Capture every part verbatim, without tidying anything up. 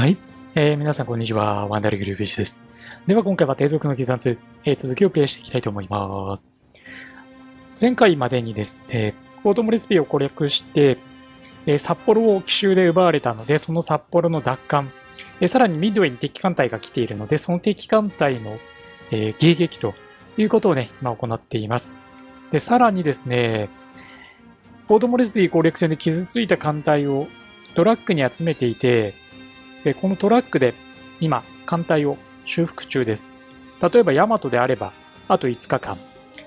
はい、えー、皆さんこんにちは。ワンダリグルーフィッシュです。では今回は低俗の刻つ、えー、続きをプレイしていきたいと思います。前回までにですね、オートモレスピーを攻略して、えー、札幌を奇襲で奪われたので、その札幌の奪還、えー、さらにミッドウェイに敵艦隊が来ているので、その敵艦隊の、えー、迎撃ということをね、今行っています。で、さらにですね、オートモレスピー攻略戦で傷ついた艦隊をトラックに集めていて、このトラックで今、艦隊を修復中です。例えば、ヤマトであれば、あといつかかん。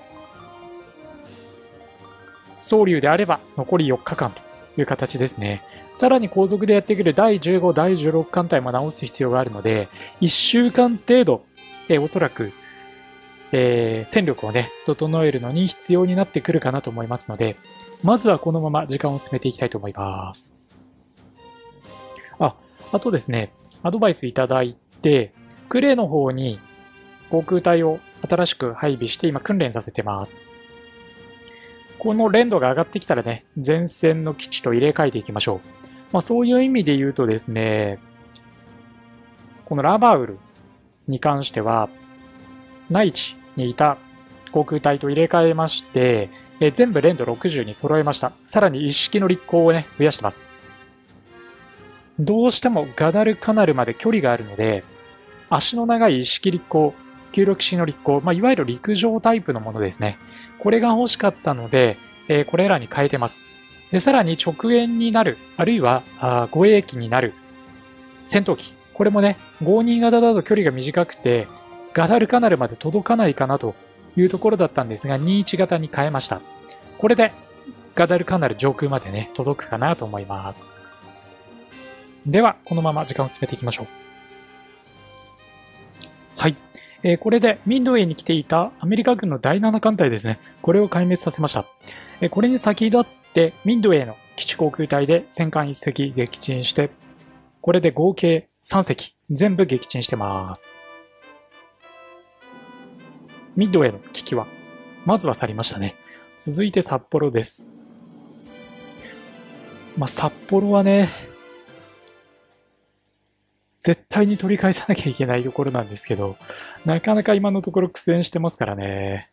宗龍であれば、残りよっかかんという形ですね。さらに後続でやってくるだいじゅうご、だいじゅうろく艦隊も直す必要があるので、いっしゅうかん程度、えおそらく、えー、戦力をね、整えるのに必要になってくるかなと思いますので、まずはこのまま時間を進めていきたいと思います。あ、あとですね、アドバイスいただいて、呉の方に航空隊を新しく配備して今訓練させてます。この連度が上がってきたらね、前線の基地と入れ替えていきましょう。まあそういう意味で言うとですね、このラバウルに関しては、内地にいた航空隊と入れ替えまして、え全部連度ろくじゅうに揃えました。さらに一式の立候をね、増やしてます。どうしてもガダルカナルまで距離があるので、足の長い一式立候、きゅうろくシーの立候、まあ、いわゆる陸上タイプのものですね。これが欲しかったので、えー、これらに変えてます。で、さらに直縁になる、あるいはあ護衛機になる戦闘機。これもね、ごに型だと距離が短くて、ガダルカナルまで届かないかなというところだったんですが、にいち型に変えました。これでガダルカナル上空までね、届くかなと思います。では、このまま時間を進めていきましょう。はい。えー、これでミッドウェイに来ていたアメリカ軍のだいなな艦隊ですね。これを壊滅させました。えー、これに先立ってミッドウェイの基地航空隊で戦艦いっせき撃沈して、これで合計さんせき全部撃沈してます。ミッドウェイの危機は、まずは去りましたね。続いて札幌です。まあ、札幌はね、絶対に取り返さなきゃいけないところなんですけど、なかなか今のところ苦戦してますからね。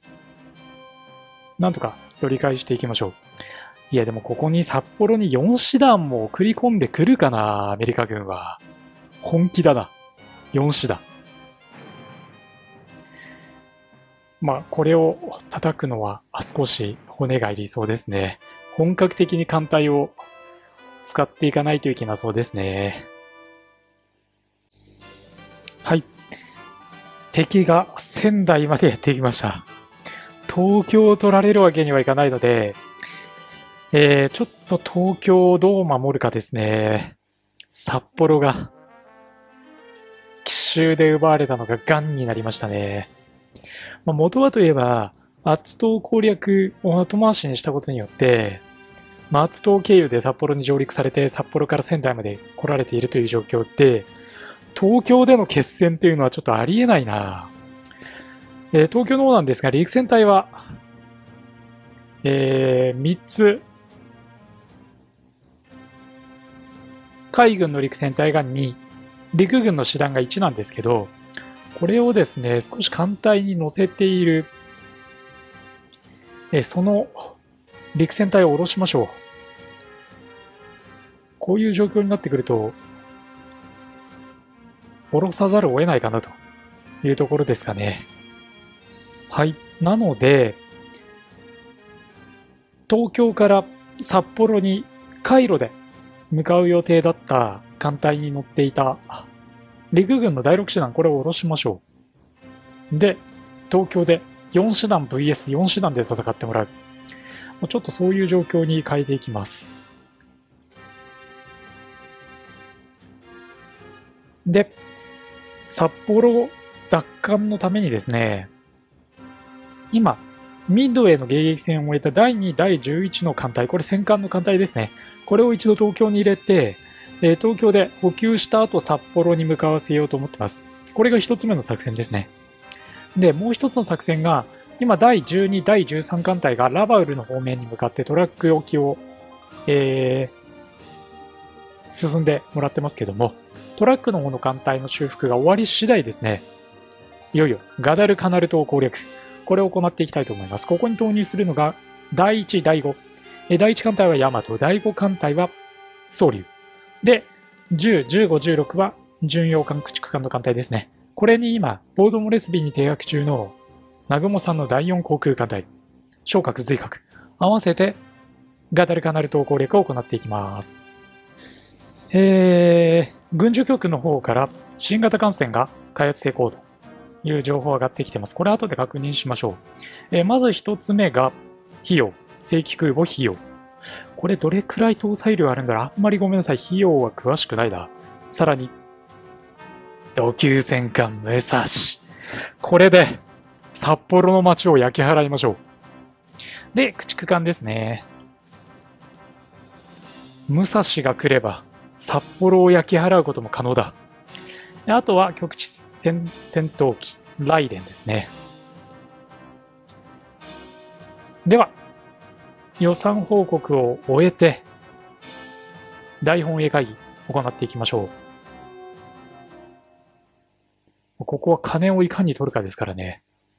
なんとか取り返していきましょう。いやでもここに札幌によん師団も送り込んでくるかな、アメリカ軍は。本気だな。よん師団。まあこれを叩くのは少し骨がいりそうですね。本格的に艦隊を使っていかないといけなそうですね。はい。敵が仙台までやってきました。東京を取られるわけにはいかないので、えー、ちょっと東京をどう守るかですね。札幌が奇襲で奪われたのがガンになりましたね。まあ、元はといえば、厚東攻略を後回しにしたことによって、まあ、厚東経由で札幌に上陸されて、札幌から仙台まで来られているという状況で、東京での決戦っていうのはちょっとありえないな。えー、東京の方なんですが、陸戦隊は、えー、みっつ、海軍の陸戦隊がに、陸軍の師団がいちなんですけど、これをですね、少し艦隊に乗せている、えー、その陸戦隊を下ろしましょう。こういう状況になってくると、下ろさざるを得ないかなというところですかね。はい。なので、東京から札幌に海路で向かう予定だった艦隊に乗っていた陸軍のだいろく師団、これを下ろしましょう。で、東京でよん師団 ブイエスよん 師団で戦ってもらう。ちょっとそういう状況に変えていきます。で、札幌奪還のためにですね、今、ミッドウェイの迎撃戦を終えただいに、だいじゅういちの艦隊、これ戦艦の艦隊ですね。これを一度東京に入れて、えー、東京で補給した後札幌に向かわせようと思ってます。これが一つ目の作戦ですね。で、もう一つの作戦が、今だいじゅうに、だいじゅうさん艦隊がラバウルの方面に向かってトラック置きを、えー、進んでもらってますけども、 トラックの方の艦隊の修復が終わり次第ですね、いよいよガダルカナル島攻略、これを行っていきたいと思います。ここに投入するのがだいいち、だいご。だいいち艦隊はヤマト、だいご艦隊は宗龍。で、じゅう、じゅうご、じゅうろくは巡洋艦、駆逐艦の艦隊ですね。これに今、ポートモレスビーに停泊中の南雲さんのだいよん航空艦隊、昇格、随格、合わせてガダルカナル島攻略を行っていきます。えー、軍需局の方から新型艦船が開発成功という情報が上がってきてます。これ後で確認しましょう。えー、まず一つ目が費用、正規空母費用。これどれくらい搭載量あるんだろう。あんまりごめんなさい。費用は詳しくないな。さらに、土級戦艦武蔵。これで札幌の街を焼き払いましょう。で、駆逐艦ですね。武蔵が来れば札幌を焼き払うことも可能だ。あとは局地戦戦闘機ライデンですね。では予算報告を終えて大本営会議行っていきましょう。ここは金をいかに取るかですからね。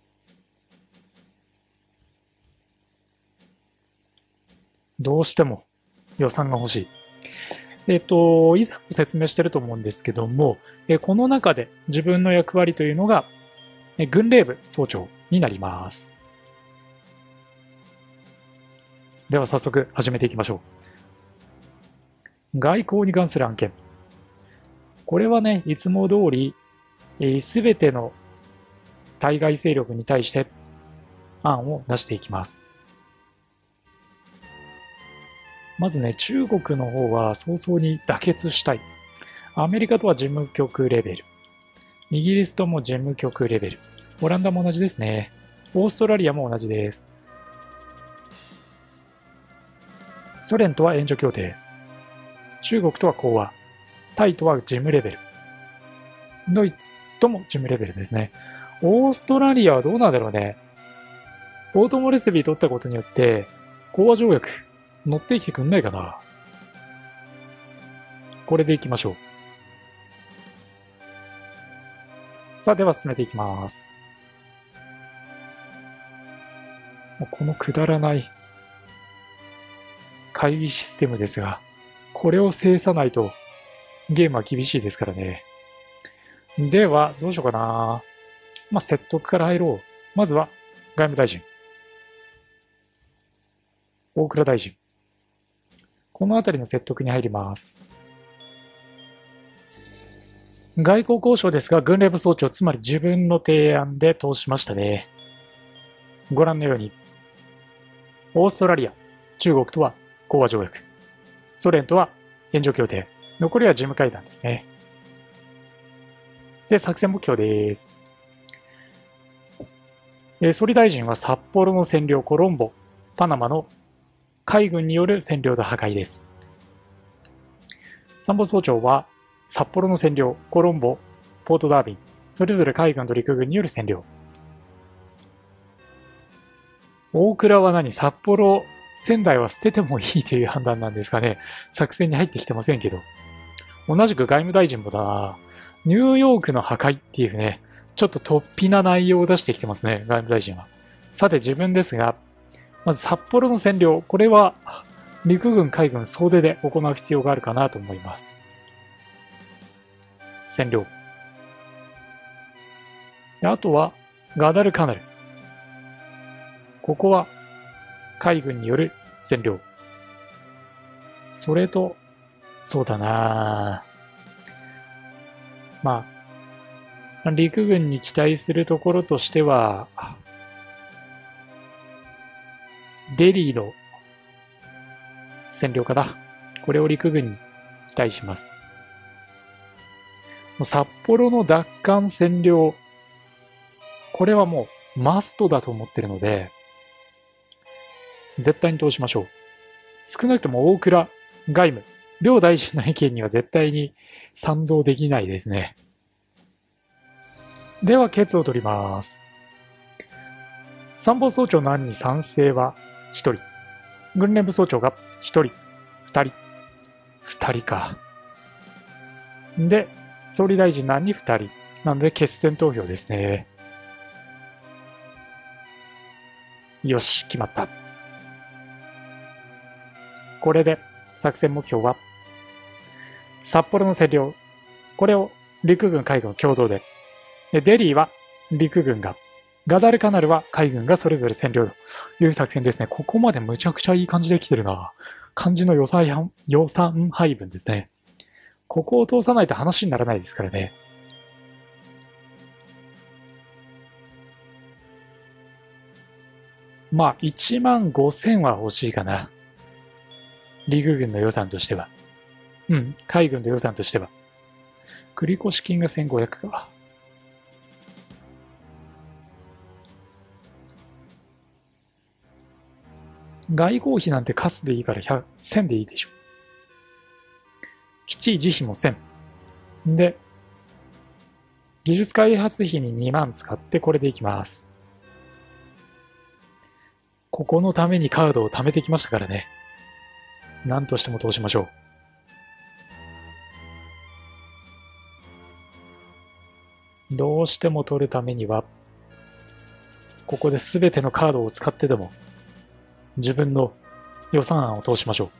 どうしても予算が欲しい。えっと、以前も説明してると思うんですけども、この中で自分の役割というのが、軍令部総長になります。では早速始めていきましょう。外交に関する案件。これはね、いつも通り、すべての対外勢力に対して案を出していきます。まずね、中国の方は早々に妥結したい。アメリカとは事務局レベル。イギリスとも事務局レベル。オランダも同じですね。オーストラリアも同じです。ソ連とは援助協定。中国とは講和。タイとは事務レベル。ドイツとも事務レベルですね。オーストラリアはどうなんだろうね。ポートモレスビー取ったことによって、講和条約乗ってきてくんないかな。これでいきましょう。さあ、では進めていきます。もうこのくだらない会議システムですが、これを制さないとゲームは厳しいですからね。では、どうしようかな。まあ、説得から入ろう。まずは、外務大臣。大蔵大臣。このあたりの説得に入ります。外交交渉ですが、軍令部総長、つまり自分の提案で通しましたね。ご覧のように、オーストラリア、中国とは講和条約、ソ連とは援助協定、残りは事務会談ですね。で、作戦目標です。えー、総理大臣は札幌の占領、コロンボ、パナマの海軍による占領と破壊です。参謀総長は札幌の占領、コロンボ、ポートダービン、それぞれ海軍と陸軍による占領。大倉は何？札幌、仙台は捨ててもいいという判断なんですかね。作戦に入ってきてませんけど。同じく外務大臣もだな。ニューヨークの破壊っていうね、ちょっと突飛な内容を出してきてますね、外務大臣は。さて自分ですが、まず札幌の占領、これは陸軍、海軍総出で行う必要があるかなと思います。占領。あとはガダルカナル。ここは海軍による占領。それと、そうだなまあ、陸軍に期待するところとしては、デリーの占領かな。これを陸軍に期待します。札幌の奪還占領、これはもうマストだと思ってるので、絶対に通しましょう。少なくとも大蔵、外務、両大臣の意見には絶対に賛同できないですね。では、決を取ります。参謀総長の案に賛成はひとり。軍令部総長がひとり、ふたり。ふたりか。で、 総理大臣欄にふたり。なので決選投票ですね。よし、決まった。これで作戦目標は、札幌の占領。これを陸軍、海軍共同で。でデリーは陸軍が、ガダルカナルは海軍がそれぞれ占領という作戦ですね。ここまでむちゃくちゃいい感じで来てるな。漢字の予算、予算配分ですね。ここを通さないと話にならないですからね。まあ、いちまんごせんは欲しいかな。陸軍の予算としては。うん、海軍の予算としては。繰越金がせんごひゃくか。外交費なんてカスでいいからひゃく、せんでいいでしょ。基地維持費もせん。で、技術開発費ににまん使ってこれでいきます。ここのためにカードを貯めてきましたからね。何としても通しましょう。どうしても取るためには、ここで全てのカードを使ってでも、自分の予算案を通しましょ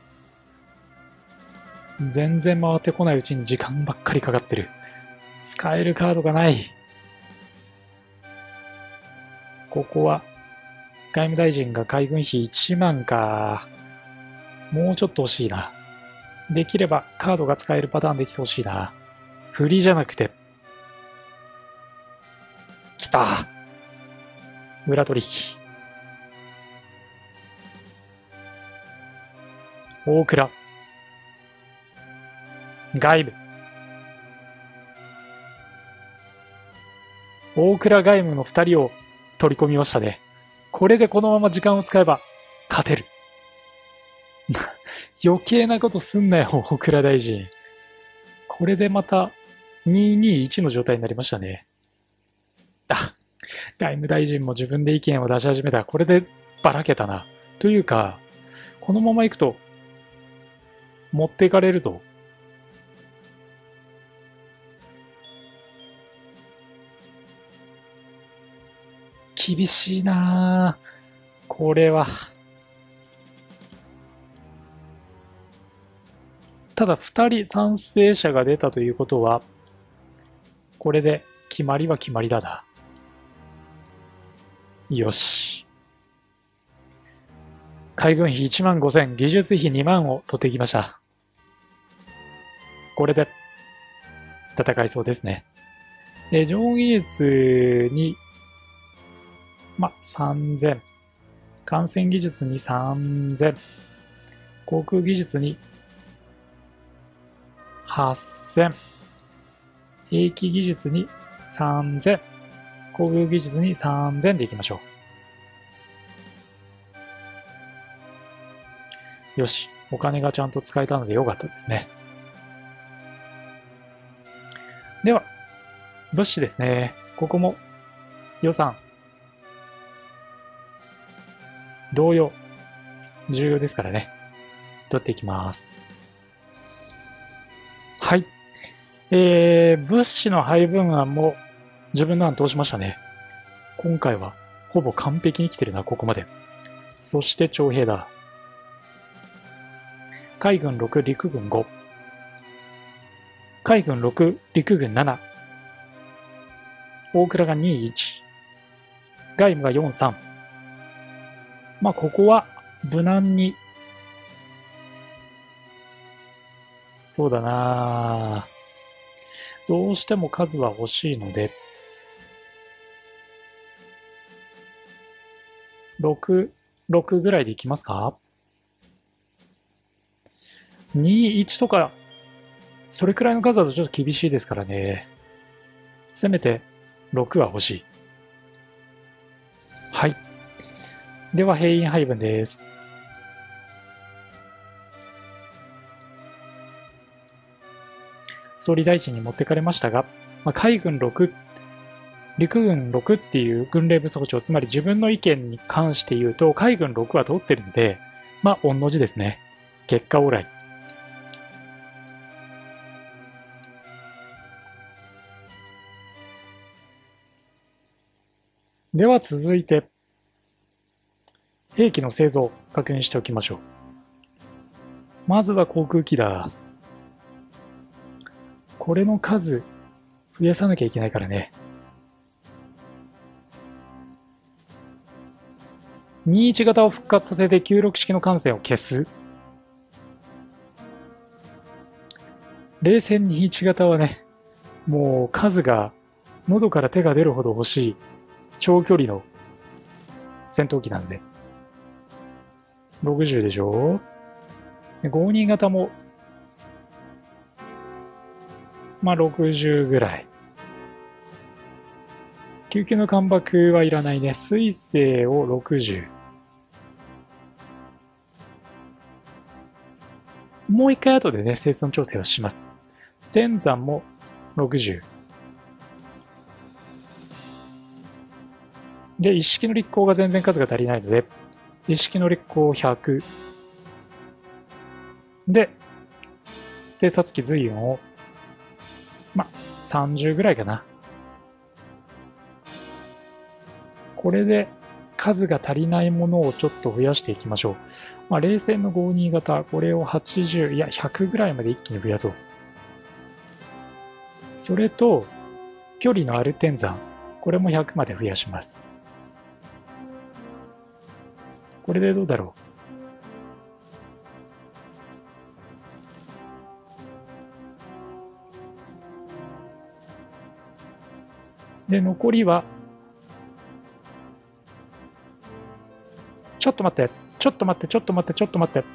う。全然回ってこないうちに時間ばっかりかかってる。使えるカードがない。ここは、外務大臣が海軍費いちまんか。もうちょっと欲しいな。できればカードが使えるパターンできてほしいな。振りじゃなくて。きた。裏取引。大倉。外務。大倉外務のふたりを取り込みましたね。これでこのまま時間を使えば勝てる。余計なことすんなよ、大倉大臣。これでまたにーにーいちの状態になりましたね。あ、外務大臣も自分で意見を出し始めた。これでばらけたな。というか、このままいくと持っていかれるぞ。厳しいなぁ。これは。ただふたり賛成者が出たということは、これで決まりは決まりだな。よし。海軍費いちまんごせん、技術費にまんを取ってきました。これで戦いそうですね。え、上技術に、ま、さんぜん。艦船技術にさんぜん。航空技術にはっせん。兵器技術にさんぜん。航空技術にさんぜんでいきましょう。よし。お金がちゃんと使えたのでよかったですね。では、物資ですね。ここも予算。同様。重要ですからね。取っていきます。はい。えー、物資の配分案も自分の案通しましたね。今回はほぼ完璧に来てるな、ここまで。そして徴兵だ。海軍ろく、陸軍ご。海軍ろく、陸軍なな。大倉がに、いち。外務がよん、さん。まあ、ここは無難に。そうだな。どうしても数は欲しいので、ろく、ろくぐらいでいきますか？ に、いちとか、それくらいの数だとちょっと厳しいですからね。せめてろくは欲しい。はい。では、兵員配分です。総理大臣に持ってかれましたが、まあ、海軍ろく、陸軍ろくっていう軍令部総長、つまり自分の意見に関して言うと、海軍ろくは通ってるので、まあ、御の字ですね。結果オーライ。 では続いて、兵器の製造、確認しておきましょう。まずは航空機だ。これの数、増やさなきゃいけないからね。にじゅういち型を復活させてきゅうじゅうろく式の艦船を消す。冷戦にじゅういち型はね、もう数が喉から手が出るほど欲しい長距離の戦闘機なんで。ろくじゅうでしょ。ごじゅうに型も、まあろくじゅうぐらい。救急の艦爆はいらないね。水星をろくじゅう。もう一回後でね、生産調整をします。天山もろくじゅう。で、一式の立候が全然数が足りないので、一式の立候ひゃく。で、偵察機随音を、まあ、さんじゅうぐらいかな。これで数が足りないものをちょっと増やしていきましょう。まあ、冷戦のごじゅうに型、これをはちじゅう、いや、ひゃくぐらいまで一気に増やそう。それと、距離のある天山、これもひゃくまで増やします。これでどうだろう。で、残りは、ちょっと待って、ちょっと待って、ちょっと待って、ちょっと待って。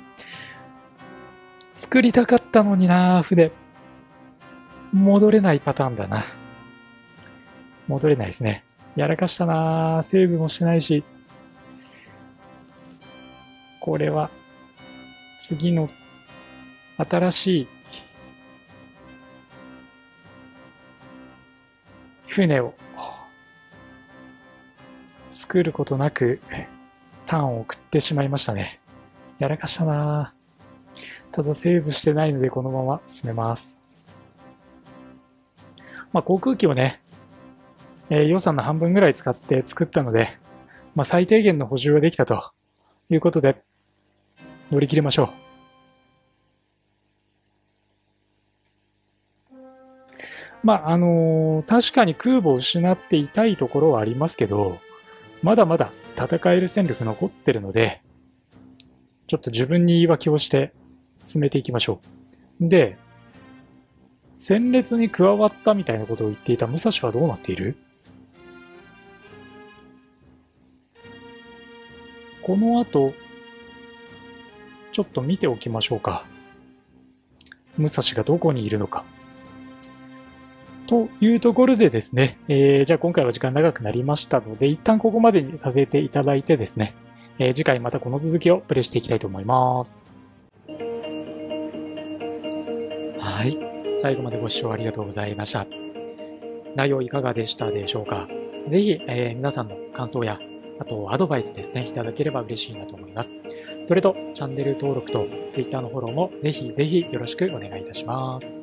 作りたかったのにな、筆。戻れないパターンだな。戻れないですね。やらかしたな、セーブもしてないし。これは、次の新しい船を作ることなくターンを送ってしまいましたね。やらかしたな。ただセーブしてないのでこのまま進めます。まあ航空機をね、えー、予算の半分ぐらい使って作ったので、まあ最低限の補充はできたということで乗り切りましょう。まああのー、確かに空母を失って痛いところはありますけど、まだまだ戦える戦力残ってるので、ちょっと自分に言い訳をして進めていきましょう。で、戦列に加わったみたいなことを言っていた武蔵はどうなっている？この後、ちょっと見ておきましょうか。武蔵がどこにいるのか。というところでですね、えー、じゃあ今回は時間長くなりましたので、一旦ここまでにさせていただいてですね、えー、次回またこの続きをプレイしていきたいと思います。はい。最後までご視聴ありがとうございました。内容いかがでしたでしょうか。ぜひ、えー、皆さんの感想や、あとアドバイスですね、いただければ嬉しいなと思います。それと、チャンネル登録と Twitter のフォローもぜひぜひよろしくお願いいたします。